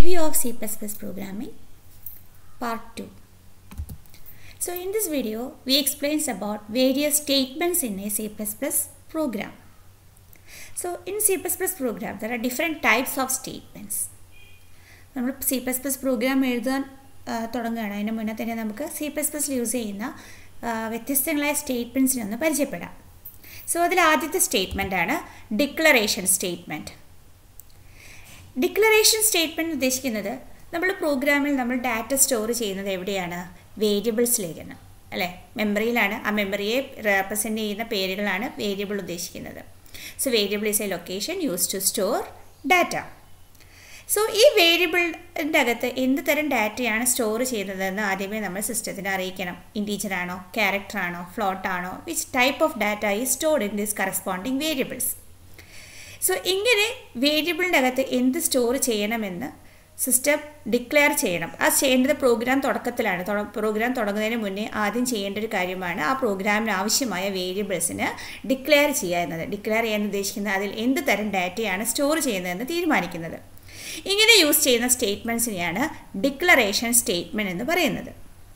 Review of C++ programming part 2. So in this video we explains about various statements in a C++ program. So in C++ program there are different types of statements. നമ്മൾ C++ program എഴുതാൻ തുടങ്ങുകയാണ്. അതിന് മുന്നേ തന്നെ നമുക്ക് C++ use ചെയ്യുന്ന വ്യത്യസ്തങ്ങളായ സ്റ്റേറ്റ്മെൻറ്റ്സിനെ ഒന്ന് പരിചയപ്പെടാം. സോ അതിൽ ആദ്യത്തെ സ്റ്റേറ്റ്മെൻ്റ് ആണ് ഡിക്ലറേഷൻ സ്റ്റേറ്റ്മെൻറ്റ്. ഡിക്ലറേഷൻ സ്റ്റേറ്റ്മെൻറ്റ് ഉദ്ദേശിക്കുന്നത് നമ്മൾ പ്രോഗ്രാമിൽ നമ്മൾ ഡാറ്റ സ്റ്റോർ ചെയ്യുന്നത് എവിടെയാണ്? വേരിയബിൾസിലേക്കാണ് അല്ലേ? മെമ്മറിയിലാണ്. ആ മെമ്മറിയെ റെപ്രസെൻ്റ് ചെയ്യുന്ന പേരുകളാണ് വേരിയബിൾ ഉദ്ദേശിക്കുന്നത്. So variable is a location use to store data. So ഈ വേരിയബിളിൻ്റെ അകത്ത് എന്ത് തരം ഡാറ്റയാണ് സ്റ്റോർ ചെയ്യുന്നതെന്ന് ആദ്യമേ നമ്മൾ സിസ്റ്റത്തിനെ അറിയിക്കണം. ഇൻറ്റീജർ ആണോ, ക്യാരക്ടർ ആണോ, ഫ്ലോട്ട് ആണോ, which type of data is stored in this corresponding variables. So ഇങ്ങനെ വേരിയബിളിൻ്റെ അകത്ത് എന്ത് സ്റ്റോർ ചെയ്യണമെന്ന് സിസ്റ്റം ഡിക്ലെയർ ചെയ്യണം. ആ ചെയ്യേണ്ടത് പ്രോഗ്രാം തുടക്കത്തിലാണ്. പ്രോഗ്രാം തുടങ്ങുന്നതിന് മുന്നേ ആദ്യം ചെയ്യേണ്ട ഒരു കാര്യമാണ് ആ പ്രോഗ്രാമിന് ആവശ്യമായ വേരിയബിൾസിന് ഡിക്ലെയർ ചെയ്യുക എന്നത്. ഡിക്ലെയർ ചെയ്യാൻ ഉദ്ദേശിക്കുന്നത് അതിൽ എന്ത് തരം ഡാറ്റയാണ് സ്റ്റോർ ചെയ്യുന്നതെന്ന് തീരുമാനിക്കുന്നത്. ഇങ്ങനെ യൂസ് ചെയ്യുന്ന സ്റ്റേറ്റ്മെൻറ്റ്സിനെയാണ് ഡിക്ലറേഷൻ സ്റ്റേറ്റ്മെൻറ്റ് എന്ന് പറയുന്നത്.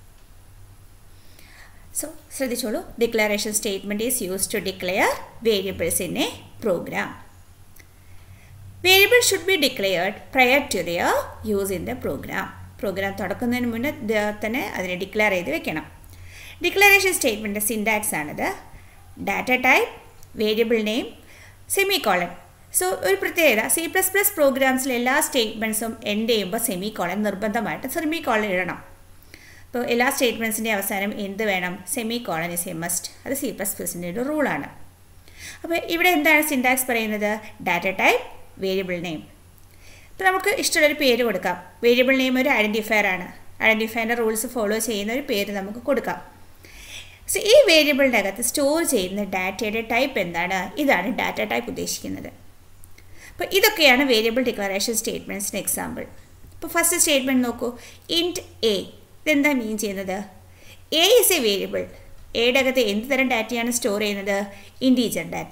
സോ ശ്രദ്ധിച്ചോളൂ, declaration statement is use to declare variables in a program. Variable should be declared prior to their use in the program. Program തുടക്കുന്നതിന് മുന്നേ തന്നെ അതിനെ ഡിക്ലെയർ ചെയ്ത് വെക്കണം. ഡിക്ലറേഷൻ സ്റ്റേറ്റ്മെൻറ്റ് സിൻടാക്സ് ആണിത്. Data type, variable name, semicolon. So ഒരു പ്രത്യേകത, C++ പ്രോഗ്രാംസിലെ എല്ലാ സ്റ്റേറ്റ്മെൻറ്റ്സും എൻഡ് ചെയ്യുമ്പോൾ സെമികോളൻ നിർബന്ധമായിട്ട് സെമികോളൻ ഇടണം. അപ്പോൾ എല്ലാ സ്റ്റേറ്റ്മെൻറ്റ്സിൻ്റെ അവസാനം എന്ത് വേണം? Semicolon is a must. അത് C++ൻ്റെ ഒരു റൂളാണ്. അപ്പോൾ ഇവിടെ എന്താണ് സിൻടാക്സ് പറയുന്നത്? Data type, variable name. ഇപ്പോൾ നമുക്ക് ഇഷ്ടമുള്ളൊരു പേര് കൊടുക്കാം. വേരിയബിൾ നെയിം ഒരു ഐഡൻറ്റിഫയർ ആണ്. ഐഡൻറ്റിഫയറിൻ്റെ റൂൾസ് ഫോളോ ചെയ്യുന്ന ഒരു പേര് നമുക്ക് കൊടുക്കാം. സോ ഈ വേരിയബിളിൻ്റെ അകത്ത് സ്റ്റോർ ചെയ്യുന്ന ഡാറ്റയുടെ ടൈപ്പ് എന്താണ്? ഇതാണ് ഡാറ്റ ടൈപ്പ് ഉദ്ദേശിക്കുന്നത്. അപ്പോൾ ഇതൊക്കെയാണ് വേരിയബിൾ ഡിക്ലറേഷൻ സ്റ്റേറ്റ്മെൻറ്റ്സിന് എക്സാമ്പിൾ. ഇപ്പോൾ ഫസ്റ്റ് സ്റ്റേറ്റ്മെൻറ്റ് നോക്കൂ, ഇൻറ്റ് എ. ഇതെന്താ മീൻ ചെയ്യുന്നത്? A is a variable. എയുടെ അകത്ത് എന്ത് തരം ഡാറ്റയാണ് സ്റ്റോർ ചെയ്യുന്നത്? Integer data.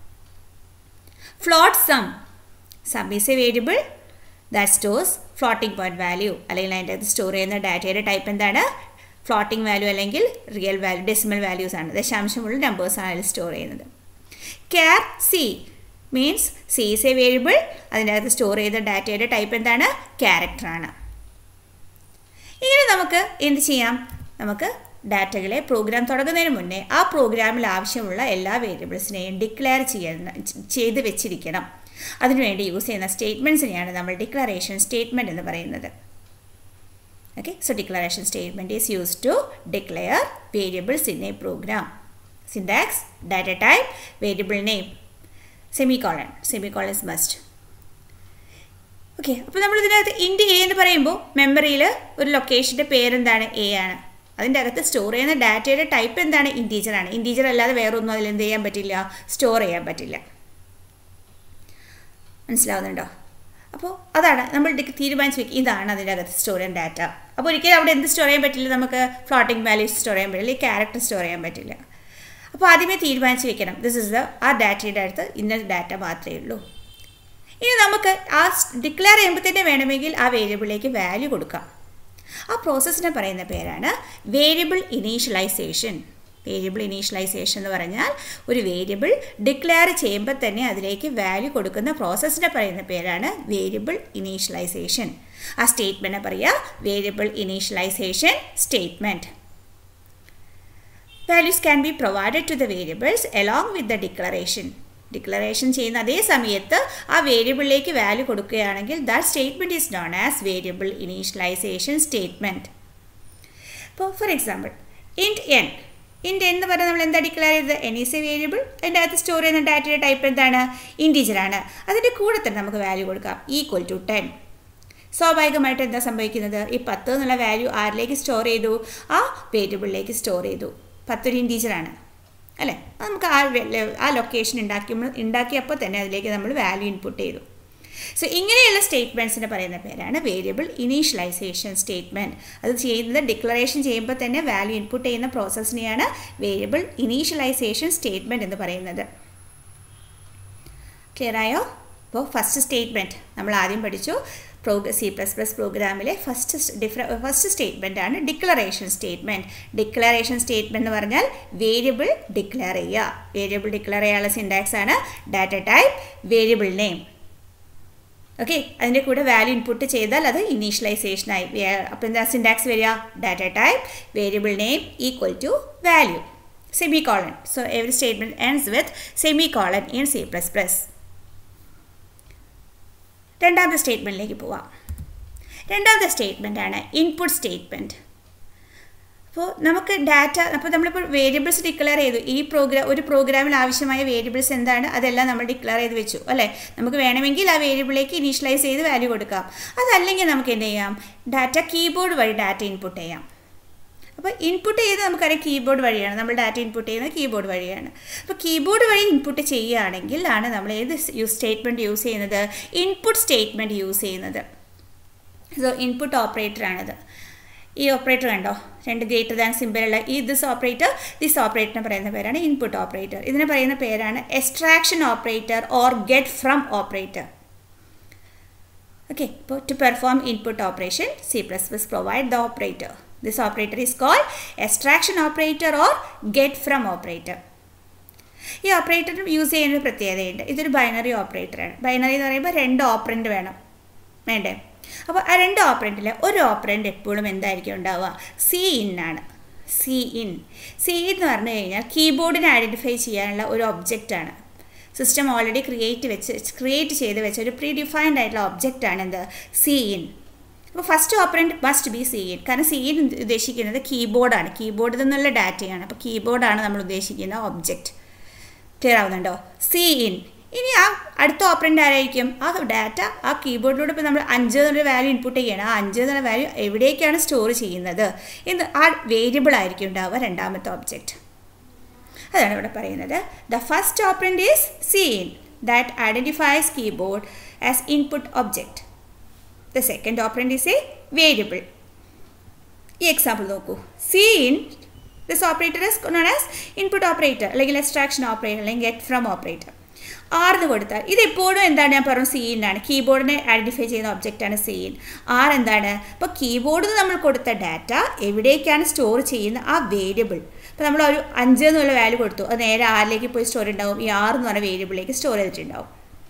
Float sum. Sum is a variable that stores floating point value. അല്ലെങ്കിൽ അതിൻ്റെ അകത്ത് സ്റ്റോർ ചെയ്യുന്ന ഡാറ്റയുടെ ടൈപ്പ് എന്താണ്? ഫ്ലോട്ടിംഗ് വാല്യൂ അല്ലെങ്കിൽ റിയൽ വാല്യൂ, ഡെസിമൽ വാല്യൂസ് ആണ്. ദശാംശമുള്ള നമ്പേഴ്സാണ് അതിൽ സ്റ്റോർ ചെയ്യുന്നത്. Char c means c is a variable. അതിൻ്റെ അകത്ത് സ്റ്റോർ ചെയ്ത ഡാറ്റയുടെ ടൈപ്പ് എന്താണ്? ക്യാരക്ടറാണ്. ഇങ്ങനെ നമുക്ക് എന്ത് ചെയ്യാം? നമുക്ക് ഡാറ്റകളെ പ്രോഗ്രാം തുടങ്ങുന്നതിന് മുന്നേ ആ പ്രോഗ്രാമിൽ ആവശ്യമുള്ള എല്ലാ വേരിയബിൾസിനെയും ഡിക്ലെയർ ചെയ്ത് വെച്ചിരിക്കണം. അതിനുവേണ്ടി യൂസ് ചെയ്യുന്ന സ്റ്റേറ്റ്മെൻറ്റ്സിനെയാണ് നമ്മൾ ഡിക്ലറേഷൻ സ്റ്റേറ്റ്മെൻറ്റ് എന്ന് പറയുന്നത്. Okay, so declaration statement is used to declare variables in a program. Syntax, data type, variable name, semicolon. Semicolon is must. Okay, അപ്പോൾ നമ്മൾ ഇതിനകത്ത് ഇൻറ്റ് എ എന്ന് പറയുമ്പോൾ മെമ്മറിയിൽ ഒരു ലൊക്കേഷൻ്റെ പേരെന്താണ്? എ ആണ്. അതിൻ്റെ അകത്ത് സ്റ്റോർ ചെയ്യുന്ന ഡാറ്റയുടെ ടൈപ്പ് എന്താണ്? ഇൻറ്റീജറാണ്. ഇൻറ്റീജർ അല്ലാതെ വേറെ ഒന്നും അതിൽ എന്ത് ചെയ്യാൻ പറ്റില്ല? സ്റ്റോർ ചെയ്യാൻ പറ്റില്ല. മനസ്സിലാവുന്നുണ്ടോ? അപ്പോൾ അതാണ് നമ്മൾ തീരുമാനിച്ച് വെക്കുക, ഇതാണ് അതിൻ്റെ അകത്ത് സ്റ്റോർ ചെയ്യുന്ന ഡാറ്റ. അപ്പോൾ ഒരിക്കലും അവിടെ എന്ത് സ്റ്റോർ ചെയ്യാൻ പറ്റില്ല? നമുക്ക് ഫ്ലോട്ടിംഗ് വാല്യൂസ് സ്റ്റോർ ചെയ്യാൻ പറ്റില്ല, ക്യാരക്ടർ സ്റ്റോർ ചെയ്യാൻ പറ്റില്ല. അപ്പോൾ ആദ്യമേ തീരുമാനിച്ച് വെക്കണം, ദിസ് ഇസ് ആ ഡാറ്റയുടെ അടുത്ത് ഇന്ന ഡാറ്റ മാത്രമേ ഉള്ളൂ. ഇനി നമുക്ക് ആ ഡിക്ലെയർ ചെയ്യുമ്പോൾ തന്നെ വേണമെങ്കിൽ ആ വേരിയബിളിലേക്ക് വാല്യൂ കൊടുക്കാം. ആ പ്രോസസ്സിനെ പറയുന്ന പേരാണ് വേരിയബിൾ ഇനീഷ്യലൈസേഷൻ. വേരിയബിൾ ഇനീഷ്യലൈസേഷൻ എന്ന് പറഞ്ഞാൽ ഒരു വേരിയബിൾ ഡിക്ലെയർ ചെയ്യുമ്പോൾ തന്നെ അതിലേക്ക് വാല്യൂ കൊടുക്കുന്ന പ്രോസസ്സിനെ പറയുന്ന പേരാണ് വേരിയബിൾ ഇനീഷ്യലൈസേഷൻ. ആ സ്റ്റേറ്റ്മെൻറ്റിനെ പറയുക variable initialisation statement. Values can be provided to the variables along with the declaration. Declaration ചെയ്യുന്ന അതേ സമയത്ത് ആ വേരിയബിളിലേക്ക് വാല്യൂ കൊടുക്കുകയാണെങ്കിൽ that statement is known as variable initialisation statement. ഇപ്പോൾ for example int n. Int എന്ന് പറഞ്ഞാൽ നമ്മൾ എന്താ ഡിക്ലെയർ ചെയ്തത്? N is a variable. അതിൻ്റെ അകത്ത് സ്റ്റോർ ചെയ്യുന്ന ഡാറ്റയുടെ ടൈപ്പ് എന്താണ്? ഇൻറ്റീജറാണ്. അതിൻ്റെ കൂടെ തന്നെ നമുക്ക് വാല്യൂ കൊടുക്കാം, ഈക്വൽ ടു 10. സ്വാഭാവികമായിട്ട് എന്താ സംഭവിക്കുന്നത്? ഈ 10 എന്നുള്ള വാല്യൂ ആരിലേക്ക് സ്റ്റോർ ചെയ്തു? ആ വേരിയബിളിലേക്ക് സ്റ്റോർ ചെയ്തു. 10 ഒരു ഇൻറ്റീജറാണ് അല്ലേ? നമുക്ക് ആ ലൊക്കേഷൻ ഉണ്ടാക്കിയപ്പോൾ തന്നെ അതിലേക്ക് നമ്മൾ വാല്യൂ ഇൻപുട്ട് ചെയ്തു. സോ ഇങ്ങനെയുള്ള സ്റ്റേറ്റ്മെൻറ്റ്സിന് പറയുന്ന പേരാണ് വേരിയബിൾ ഇനീഷ്യലൈസേഷൻ സ്റ്റേറ്റ്മെൻറ്റ്. അത് ചെയ്യുന്നത് ഡിക്ലറേഷൻ ചെയ്യുമ്പോൾ തന്നെ വാല്യൂ ഇൻപുട്ട് ചെയ്യുന്ന പ്രോസസ്സിനെയാണ് വേരിയബിൾ ഇനീഷ്യലൈസേഷൻ സ്റ്റേറ്റ്മെൻറ്റ് എന്ന് പറയുന്നത്. ക്ലിയർ ആയോ? അപ്പോൾ ഫസ്റ്റ് സ്റ്റേറ്റ്മെൻറ്റ് നമ്മൾ ആദ്യം പഠിച്ചു. C++ പ്രോഗ്രാമിലെ ഫസ്റ്റ് സ്റ്റേറ്റ്മെൻ്റ് ആണ് ഡിക്ലറേഷൻ സ്റ്റേറ്റ്മെൻറ്റ്. ഡിക്ലറേഷൻ സ്റ്റേറ്റ്മെൻറ്റ് എന്ന് പറഞ്ഞാൽ വേരിയബിൾ ഡിക്ലെയർ ചെയ്യുക. വേരിയബിൾ ഡിക്ലെയർ ചെയ്യാനുള്ള സിൻടാക്സ് ആണ് data type variable name. Okay, അതിൻ്റെ കൂടെ വാല്യൂ ഇൻപുട്ട് ചെയ്താൽ അത് ഇനീഷ്യലൈസേഷനായി. അപ്പോൾ എന്താ സിൻടാക്സ് വരിക? Data type variable name equal to value semicolon. So every statement ends with semicolon in C++. രണ്ടാമത്തെ സ്റ്റേറ്റ്മെൻറ്റിലേക്ക് പോവാം. രണ്ടാമത്തെ സ്റ്റേറ്റ്മെൻ്റ് ആണ് ഇൻപുട്ട് സ്റ്റേറ്റ്മെൻറ്റ്. അപ്പോൾ നമുക്ക് ഡാറ്റ, അപ്പോൾ നമ്മളിപ്പോൾ വേരിയബിൾസ് ഡിക്ലെയർ ചെയ്തു. ഒരു പ്രോഗ്രാമിൽ ആവശ്യമായ വേരിയബിൾസ് എന്താണ് അതെല്ലാം നമ്മൾ ഡിക്ലെയർ ചെയ്ത് വെച്ചു അല്ലേ. നമുക്ക് വേണമെങ്കിൽ ആ വേരിയബിളിലേക്ക് ഇനീഷ്യലൈസ് ചെയ്ത് വാല്യൂ കൊടുക്കാം. അതല്ലെങ്കിൽ നമുക്ക് എന്ത് ചെയ്യാം? ഡാറ്റ കീബോർഡ് വഴി ഡാറ്റ ഇൻപുട്ട് ചെയ്യാം. അപ്പോൾ ഇൻപുട്ട് ചെയ്ത് നമുക്കറിയാം കീബോർഡ് വഴിയാണ്, നമ്മൾ ഡാറ്റ ഇൻപുട്ട് ചെയ്യുന്നത് കീബോർഡ് വഴിയാണ്. അപ്പോൾ കീബോർഡ് വഴി ഇൻപുട്ട് ചെയ്യുകയാണെങ്കിൽ ആണ് നമ്മൾ ഏത് സ്റ്റേറ്റ്മെൻറ്റ് യൂസ് ചെയ്യുന്നത്? ഇൻപുട്ട് സ്റ്റേറ്റ്മെൻറ്റ് യൂസ് ചെയ്യുന്നത്. സോ ഇൻപുട്ട് ഓപ്പറേറ്ററാണിത്. ഈ ഓപ്പറേറ്റർ കണ്ടോ, രണ്ട് ഗ്രേറ്റർ ദാൻ സിമ്പിളുള്ള ദിസ് ഓപ്പറേറ്ററിന് പറയുന്ന പേരാണ് ഇൻപുട്ട് ഓപ്പറേറ്റർ. ഇതിന് പറയുന്ന പേരാണ് extraction operator or get from operator. Okay, ഇപ്പോൾ to perform input operation C++ provide the operator. This operator is called extraction operator or get from operator. ഈ ഓപ്പറേറ്ററും യൂസ് ചെയ്യുന്ന പ്രത്യേകതയുണ്ട്. ഇതൊരു ബൈനറി ഓപ്പറേറ്ററാണ്. ബൈനറി എന്ന് പറയുമ്പോൾ 2 ഓപ്പറൻറ്റ് വേണ്ടേ. അപ്പോൾ ആ 2 ഓപ്പറൻറ്റിൽ ഒരു ഓപ്പറൻറ്റ് എപ്പോഴും എന്തായിരിക്കും ഉണ്ടാവുക? Cin ആണ്. Cin എന്ന് പറഞ്ഞു കഴിഞ്ഞാൽ കീബോർഡിനെ ഐഡൻറ്റിഫൈ ചെയ്യാനുള്ള ഒരു ഒബ്ജക്റ്റാണ്. സിസ്റ്റം ഓൾറെഡി ക്രിയേറ്റ് ചെയ്ത് വെച്ച ഒരു പ്രീ ഡിഫൈൻഡ് ആയിട്ടുള്ള ഒബ്ജക്റ്റാണ് എന്ത്? Cin. അപ്പോൾ first operand must be Cin. കാരണം Cin ഉദ്ദേശിക്കുന്നത് കീബോർഡാണ്. കീബോർഡിൽ നിന്നുള്ള ഡാറ്റയാണ്. അപ്പോൾ കീബോർഡാണ് നമ്മൾ ഉദ്ദേശിക്കുന്ന ഒബ്ജക്റ്റ്. ക്ലിയർ ആവുന്നുണ്ടോ? Cin. ഇനി ആ അടുത്ത ഓപ്പറൻറ്റ് ആരായിരിക്കും? ആ ഡാറ്റ ആ കീബോർഡിലൂടെ ഇപ്പോൾ നമ്മൾ 5 എന്നുള്ള വാല്യൂ ഇൻപുട്ട് ചെയ്യണം. ആ 5 എന്നുള്ള വാല്യൂ എവിടേക്കാണ് സ്റ്റോർ ചെയ്യുന്നത് എന്ന് ആ വേരിയബിൾ ആയിരിക്കും ഉണ്ടാവുക രണ്ടാമത്തെ ഒബ്ജക്റ്റ്. അതാണ് ഇവിടെ പറയുന്നത്. The first operand is Cin that identifies keyboard as input object. The second operand is a variable. ഈ എക്സാമ്പിൾ നോക്കൂ. Cin, this operator is known as input operator അല്ലെങ്കിൽ extraction operator അല്ലെങ്കിൽ get from operator. R എന്ന് കൊടുത്താൽ ഇതെപ്പോഴും എന്താണ്? ഞാൻ പറഞ്ഞു Cin ആണ്. കീബോർഡിനെ ഐഡൻറ്റിഫൈ ചെയ്യുന്ന ഒബ്ജക്റ്റാണ് Cin. R എന്താണ്? അപ്പോൾ കീബോർഡിൽ നമ്മൾ കൊടുത്ത ഡാറ്റ എവിടേക്കാണ് സ്റ്റോർ ചെയ്യുന്ന ആ വേരിയബിൾ. അപ്പോൾ നമ്മൾ ഒരു 5 എന്നുള്ള വാല്യൂ കൊടുത്തു, അത് നേരെ ആറിലേക്ക് പോയി സ്റ്റോർ ഉണ്ടാവും. ഈ R എന്ന് പറഞ്ഞ വേരിയബിളിലേക്ക് സ്റ്റോർ ചെയ്തിട്ടുണ്ടാവും.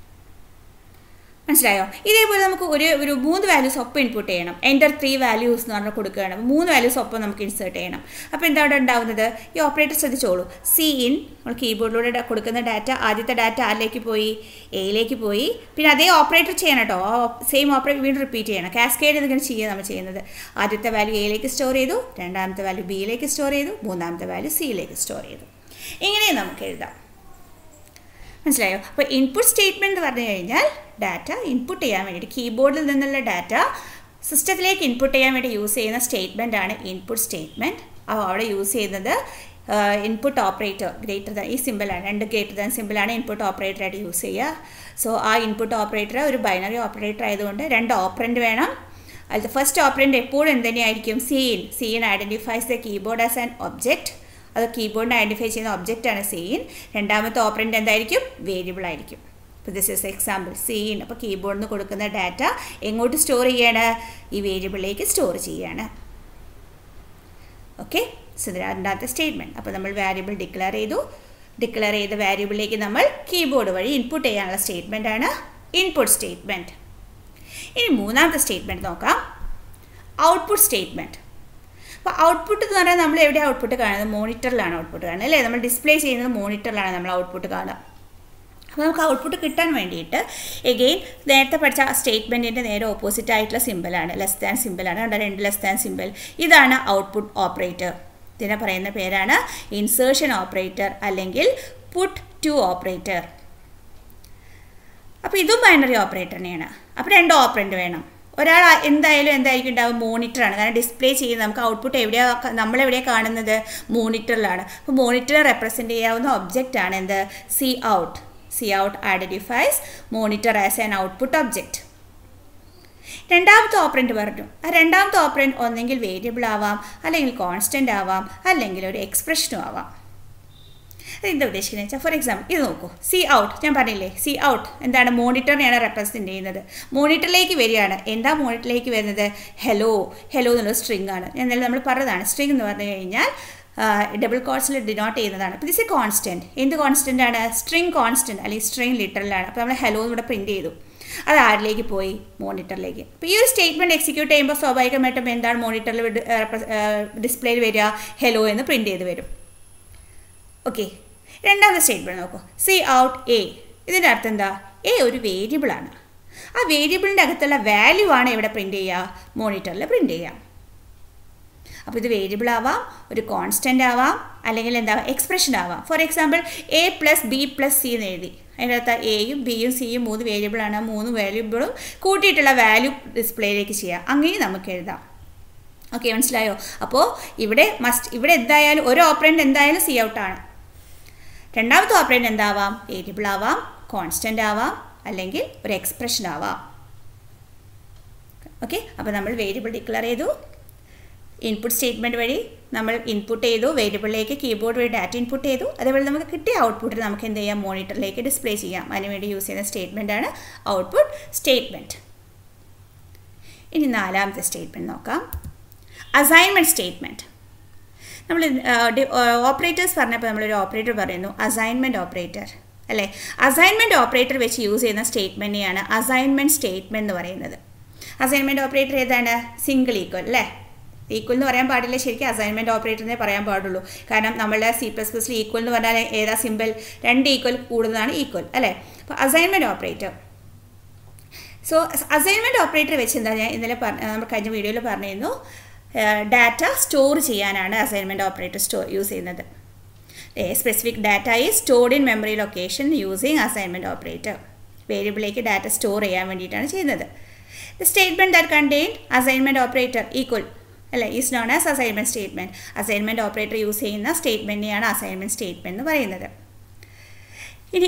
മനസ്സിലായോ? ഇതേപോലെ നമുക്ക് ഒരു 3 വാല്യൂസ് ഒപ്പം ഇൻപുട്ട് ചെയ്യണം. എൻ്റർ 3 വാല്യൂസ് എന്ന് പറഞ്ഞാൽ കൊടുക്കുകയാണ്. 3 വാല്യൂസ് ഒപ്പം നമുക്ക് ഇൻസേർട്ട് ചെയ്യണം. അപ്പോൾ എന്താണ് ഉണ്ടാവുന്നത്? ഈ ഓപ്പറേറ്റർ ശ്രദ്ധിച്ചോളൂ. Cin നമ്മൾ കീബോർഡിലൂടെ കൊടുക്കുന്ന ഡാറ്റ, ആദ്യത്തെ ഡാറ്റ ആരിലേക്ക് പോയി? എയിലേക്ക് പോയി. പിന്നെ അതേ ഓപ്പറേറ്റർ ചെയ്യണം കേട്ടോ. സെയിം ഓപ്പറേറ്റർ വീണ്ടും റിപ്പീറ്റ് ചെയ്യണം. കാസ്കേഡ് ഇതിങ്ങനെ ചെയ്യുക നമ്മൾ ചെയ്യുന്നത്. ആദ്യത്തെ വാല്യൂ എയിലേക്ക് സ്റ്റോർ ചെയ്തു, രണ്ടാമത്തെ വാല്യൂ ബിയിലേക്ക് സ്റ്റോർ ചെയ്തു, മൂന്നാമത്തെ വാല്യൂ സിയിലേക്ക് സ്റ്റോർ ചെയ്തു. ഇങ്ങനെ നമുക്ക് എഴുതാം. മനസ്സിലായോ? അപ്പോൾ ഇൻപുട്ട് സ്റ്റേറ്റ്മെൻറ്റ് എന്ന് പറഞ്ഞു കഴിഞ്ഞാൽ ഡാറ്റ ഇൻപുട്ട് ചെയ്യാൻ വേണ്ടിയിട്ട് കീബോർഡിൽ നിന്നുള്ള ഡാറ്റ സിസ്റ്റത്തിലേക്ക് ഇൻപുട്ട് ചെയ്യാൻ വേണ്ടി യൂസ് ചെയ്യുന്ന സ്റ്റേറ്റ്മെൻ്റ് ആണ് ഇൻപുട്ട് സ്റ്റേറ്റ്മെൻറ്റ്. അപ്പോൾ അവിടെ യൂസ് ചെയ്യുന്നത് ഇൻപുട്ട് ഓപ്പറേറ്റർ ഗ്രേറ്റർ ദാൻ ഈ സിമ്പിളാണ്. 2 ഗ്രേറ്റർ ദാൻ സിമ്പിളാണ് ഇൻപുട്ട് ഓപ്പറേറ്ററായിട്ട് യൂസ് ചെയ്യുക. സോ ആ ഇൻപുട്ട് ഓപ്പറേറ്റർ ഒരു ബൈനറി ഓപ്പറേറ്റർ ആയതുകൊണ്ട് 2 ഓപ്പറൻറ്റ് വേണം. അതിൽ ഫസ്റ്റ് ഓപ്പറൻറ്റ് എപ്പോഴും എന്തുതന്നെയായിരിക്കും? Cin identifies the keyboard as an object. അത് കീബോർഡിനെ ഐഡൻറ്റിഫൈ ചെയ്യുന്ന ഒബ്ജക്റ്റാണ് Cin. രണ്ടാമത്തെ ഓപ്പറൻറ്റ് എന്തായിരിക്കും? വേരിയബിൾ ആയിരിക്കും. അപ്പോൾ ദിസ് ഈസ് എക്സാമ്പിൾ. Cin അപ്പോൾ കീബോർഡിൽ നിന്ന് കൊടുക്കുന്ന ഡാറ്റ എങ്ങോട്ട് സ്റ്റോർ ചെയ്യാണ്? ഈ വേരിയബിളിലേക്ക് സ്റ്റോർ ചെയ്യാണ്. ഓക്കെ, സോ രണ്ടാമത്തെ സ്റ്റേറ്റ്മെൻറ്റ്. അപ്പോൾ നമ്മൾ വാരിയബിൾ ഡിക്ലെയർ ചെയ്ത വാരിയബിളിലേക്ക് നമ്മൾ കീബോർഡ് വഴി ഇൻപുട്ട് ചെയ്യാനുള്ള സ്റ്റേറ്റ്മെൻ്റ് ആണ് ഇൻപുട്ട് സ്റ്റേറ്റ്മെൻറ്റ്. ഇനി മൂന്നാമത്തെ സ്റ്റേറ്റ്മെൻറ്റ് നോക്കാം. Output statement. അപ്പോൾ ഔട്ട്പുട്ട് എന്ന് പറഞ്ഞാൽ നമ്മൾ എവിടെയാണ് ഔട്ട്പുട്ട് കാണുന്നത്? മോണിറ്ററിലാണ് ഔട്ട്പുട്ട് കാണുന്നത് അല്ലേ? നമ്മൾ ഡിസ്പ്ലേ ചെയ്യുന്നത് മോണിറ്ററിലാണ് നമ്മൾ ഔട്ട്പുട്ട് കാണുക. അപ്പോൾ നമുക്ക് ഔട്ട്പുട്ട് കിട്ടാൻ വേണ്ടിയിട്ട് എഗെയിൻ നേരത്തെ പഠിച്ച സ്റ്റേറ്റ്മെൻറ്റിൻ്റെ നേരെ ഓപ്പോസിറ്റ് ആയിട്ടുള്ള സിമ്പിളാണ്, ലെസ് ദാൻ സിമ്പിളാണ്. 2 ലെസ് ദാൻ സിമ്പിൾ. ഇതാണ് ഔട്ട്പുട്ട് ഓപ്പറേറ്റർ. ഇതിനെ പറയുന്ന പേരാണ് ഇൻസേർഷൻ ഓപ്പറേറ്റർ അല്ലെങ്കിൽ പുട്ട് ടു ഓപ്പറേറ്റർ. അപ്പോൾ ഇതും ബൈനറി ഓപ്പറേറ്റർ തന്നെയാണ്. അപ്പോൾ 2 ഓപ്പറൻറ്റ് വേണം. ഒരാൾ എന്തായിരിക്കും ഉണ്ടാവും? മോണിറ്ററാണ്. കാരണം ഡിസ്പ്ലേ ചെയ്യുന്നത് നമുക്ക് ഔട്ട്പുട്ട് നമ്മളെവിടെയാണ് കാണുന്നത്? മോണിറ്ററിലാണ്. അപ്പോൾ മോണിറ്റർ റെപ്രസെൻ്റ് ചെയ്യാവുന്ന ഒബ്ജക്റ്റാണ് എന്ത്? Cout. Cout identifies monitor as an output object. രണ്ടാമത്തെ ഓപ്പറൻറ്റ് പറഞ്ഞു. ആ രണ്ടാമത്തെ ഓപ്പറൻറ്റ് ഒന്നെങ്കിൽ വേരിയബിൾ ആവാം, അല്ലെങ്കിൽ കോൺസ്റ്റൻ്റ് ആവാം, അല്ലെങ്കിൽ ഒരു എക്സ്പ്രഷനും ആവാം. അതെന്താ ഉദ്ദേശിക്കുന്നത് വെച്ചാൽ, ഫോർ എക്സാമ്പിൾ ഇത് നോക്കൂ, സി ഔട്ട്. ഞാൻ പറഞ്ഞില്ലേ സി ഔട്ട് എന്താണ്, മോണിറ്ററിനെയാണ് റെപ്രസെൻറ്റ് ചെയ്യുന്നത്. മോണിറ്ററിലേക്ക് വരികയാണ്. എന്താ മോണിറ്ററിലേക്ക് വരുന്നത്? ഹലോ. ഹലോ എന്നുള്ള സ്ട്രിങ് ആണ്. എന്നാലും നമ്മൾ പറഞ്ഞതാണ് സ്ട്രിങ് എന്ന് പറഞ്ഞു കഴിഞ്ഞാൽ ഡബിൾ കോട്ട്സിൽ ഡിനോട്ട് ചെയ്യുന്നതാണ്. അപ്പോൾ ദിസ് എ കോൺസ്റ്റൻറ്റ്. എന്ത് കോൺസ്റ്റൻ്റ് ആണ്? സ്ട്രിങ് കോൺസ്റ്റൻറ്റ് അല്ലെങ്കിൽ സ്ട്രിങ് ലിറ്ററലാണ്. അപ്പോൾ നമ്മൾ ഹലോ ഇവിടെ പ്രിൻറ്റ് ചെയ്തു. അത് ആരിലേക്ക് പോയി? മോണിറ്ററിലേക്ക്. അപ്പോൾ ഈ ഒരു സ്റ്റേറ്റ്മെൻറ്റ് എക്സിക്യൂട്ട് ചെയ്യുമ്പോൾ സ്വാഭാവികമായിട്ടും എന്താണ് മോണിറ്ററിൽ ഡിസ്പ്ലേയിൽ വരിക? ഹലോ എന്ന് പ്രിൻറ്റ് ചെയ്ത് വരും. ഓക്കെ, രണ്ടാമത്തെ സ്റ്റേറ്റ്മെൻറ്റ് നോക്കൂ, സി ഔട്ട് എ. ഇതിൻ്റെ അർത്ഥം എന്താ? എ ഒരു വേരിയബിളാണ്. ആ വേരിയബിളിൻ്റെ അകത്തുള്ള വാല്യൂ ആണ് ഇവിടെ പ്രിൻറ്റ് ചെയ്യുക? മോണിറ്ററിൽ പ്രിൻറ്റ് ചെയ്യാം. അപ്പോൾ ഇത് വേരിയബിൾ ആവാം, ഒരു കോൺസ്റ്റൻ്റ് ആവാം, അല്ലെങ്കിൽ എന്താ എക്സ്പ്രഷൻ ആവാം. For example a plus b plus c എന്ന് എഴുതി. അതിൻ്റെ അകത്ത് എയും ബിയും സിയും 3 വേരിയബിളാണ്. 3 വേരിയബിളും കൂട്ടിയിട്ടുള്ള വാല്യൂ ഡിസ്പ്ലേയിലേക്ക് ചെയ്യാം. അങ്ങനെ നമുക്ക് എഴുതാം. ഓക്കെ, മനസ്സിലായോ? അപ്പോൾ ഇവിടെ എന്തായാലും ഒരു ഓപ്പറേൻഡ് എന്തായാലും സി ഔട്ടാണ്. രണ്ടാമത്തെ ഓപ്പറേൻഡ് എന്താവാം? വേരിയബിൾ ആവാം, കോൺസ്റ്റൻ്റ് ആവാം, അല്ലെങ്കിൽ ഒരു എക്സ്പ്രഷൻ ആവാം. ഓക്കെ, അപ്പോൾ നമ്മൾ വേരിയബിൾ ഡിക്ലെയർ ചെയ്തു. ഇൻപുട്ട് സ്റ്റേറ്റ്മെൻറ്റ് വഴി നമ്മൾ ഇൻപുട്ട് ചെയ്തു, വേരിയബിളിലേക്ക് കീബോർഡ് വഴി ഡാറ്റ ഇൻപുട്ട് ചെയ്തു. അതേപോലെ നമുക്ക് കിട്ടിയ ഔട്ട്പുട്ട് നമുക്ക് എന്ത് ചെയ്യാം? മോണിറ്ററിലേക്ക് ഡിസ്പ്ലേ ചെയ്യാം. അതിനുവേണ്ടി യൂസ് ചെയ്യുന്ന സ്റ്റേറ്റ്മെൻറ്റാണ് ഔട്ട്പുട്ട് സ്റ്റേറ്റ്മെൻറ്റ്. ഇനി നാലാമത്തെ സ്റ്റേറ്റ്മെൻറ്റ് നോക്കാം, അസൈൻമെൻറ്റ് സ്റ്റേറ്റ്മെൻറ്റ്. നമ്മൾ ഓപ്പറേറ്റേഴ്സ് പറഞ്ഞപ്പോൾ നമ്മളൊരു ഓപ്പറേറ്റർ പറയുന്നു, അസൈൻമെൻറ്റ് ഓപ്പറേറ്റർ അല്ലേ? അസൈൻമെൻറ്റ് ഓപ്പറേറ്റർ വെച്ച് യൂസ് ചെയ്യുന്ന സ്റ്റേറ്റ്മെൻറ്റിനെയാണ് അസൈൻമെൻറ്റ് സ്റ്റേറ്റ്മെൻറ്റ് എന്ന് പറയുന്നത്. അസൈൻമെൻറ്റ് ഓപ്പറേറ്റർ ഏതാണ്? സിംഗിൾ ഈക്വൽ അല്ലേ? ഈക്വൽ എന്ന് പറയാൻ പാടില്ല, ശരിക്കും അസൈൻമെൻറ്റ് ഓപ്പറേറ്ററിനെ പറയാൻ പാടുള്ളൂ. കാരണം നമ്മളുടെ C++ൽ ഈക്വൽ എന്ന് പറഞ്ഞാൽ ഏതാ സിമ്പിൾ? 2 ഈക്വൽ കൂടുന്നതാണ് ഈക്വൽ അല്ലേ? അപ്പോൾ assignment operator. So assignment operator വെച്ച് എന്താ, ഞാൻ ഇന്നലെ നമ്മൾ കഴിഞ്ഞ വീഡിയോയിൽ പറഞ്ഞിരുന്നു, ഡാറ്റ സ്റ്റോർ ചെയ്യാനാണ് അസൈൻമെൻറ്റ് ഓപ്പറേറ്റർ യൂസ് ചെയ്യുന്നത്. Specific data is stored in memory location using assignment operator. വേരിയബിളിലേക്ക് ഡാറ്റ സ്റ്റോർ ചെയ്യാൻ വേണ്ടിയിട്ടാണ് ചെയ്യുന്നത്. The statement that contained assignment operator equal അല്ലേ is known as assignment statement. Assignment operator use ചെയ്യുന്ന സ്റ്റേറ്റ്മെൻറ്റിനെയാണ് assignment statement എന്ന് പറയുന്നത്. ഇനി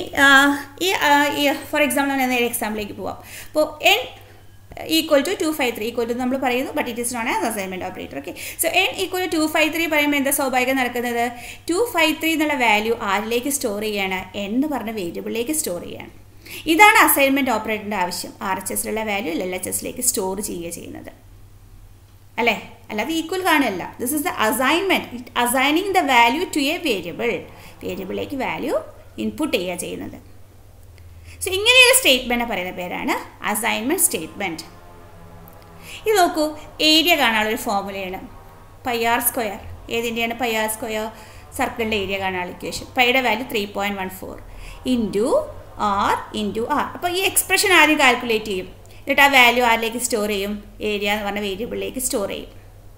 ഫോർ എക്സാമ്പിൾ ഞാൻ നേരെ എക്സാമ്പിളിലേക്ക് പോവാം. അപ്പോൾ n equal to 253 equal to നമ്മൾ പറയുന്നു, but it is known as assignment operator. Okay, so n equal to 253 പറയുമ്പോൾ എന്താ സ്വാഭാവികം നടക്കുന്നത്? 253 എന്നുള്ള വാല്യൂ ആരിലേക്ക് സ്റ്റോർ ചെയ്യാണ്? n എന്ന് പറഞ്ഞ വേരിയബിളിലേക്ക് സ്റ്റോർ ചെയ്യാണ്. ഇതാണ് അസൈൻമെൻറ്റ് ഓപ്പറേറ്ററിൻ്റെ ആവശ്യം. RHSലുള്ള വാല്യൂ LHSലേക്ക് സ്റ്റോർ ചെയ്യുക ചെയ്യുന്നത് അല്ലേ? അല്ലാതെ ഈക്വൽ കാണില്ല. This is the assignment, assigning the value to a variable. വേരിയബിളിലേക്ക് വാല്യൂ ഇൻപുട്ട് ചെയ്യുക ചെയ്യുന്നത്. സോ ഇങ്ങനെയുള്ള സ്റ്റേറ്റ്മെൻറ്റ് പറയുന്ന പേരാണ് അസൈൻമെൻറ്റ് സ്റ്റേറ്റ്മെൻറ്റ്. ഇത് നോക്കൂ, ഏരിയ കാണാനുള്ളൊരു ഫോർമുലയാണ് πr². ഏതിൻ്റെയാണ് πr²? സർക്കിളിൻ്റെ ഏരിയ കാണാനുള്ള ഇക്വേഷൻ. പൈയുടെ value 3.14 into r into r. അപ്പോൾ ഈ എക്സ്പ്രഷൻ ആദ്യം കാൽക്കുലേറ്റ് ചെയ്യും, എന്നിട്ട് ആ വാല്യൂ ആരിലേക്ക് സ്റ്റോർ ചെയ്യും? ഏരിയ എന്ന് പറഞ്ഞ വേരിയബിളിലേക്ക് സ്റ്റോർ ചെയ്യും.